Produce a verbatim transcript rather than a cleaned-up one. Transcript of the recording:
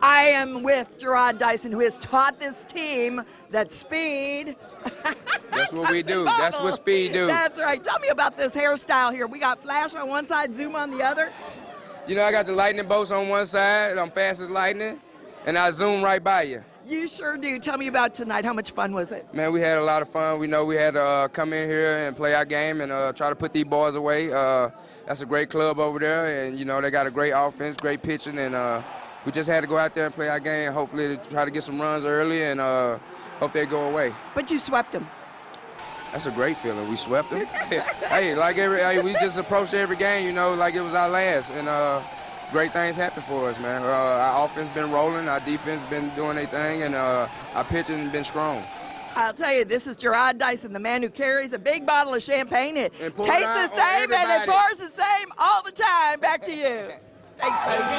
I am with Jarrod Dyson, who has taught this team that speed. That's what we do. That's what speed do. That's right. Tell me about this hairstyle here. We got flash on one side, zoom on the other. You know, I got the lightning bolts on one side. I'm fast as lightning, and I zoom right by you. You sure do. Tell me about tonight. How much fun was it? Man, we had a lot of fun. We know we had to uh, come in here and play our game and uh, try to put these boys away. Uh, that's a great club over there, and, you know, they got a great offense, great pitching, and uh, we just had to go out there and play our game, hopefully to try to get some runs early and uh, hope they go away. But you swept them. That's a great feeling. We swept them. Hey, like every, hey, we just approached every game, you know, like it was our last, and uh, great things happen for us, man. Uh, our offense been rolling, our defense been doing their thing, and uh, our pitching been strong. I'll tell you, this is Jarrod Dyson, the man who carries a big bottle of champagne. It tastes the same and it pours the same all the time. Back to you. Thanks,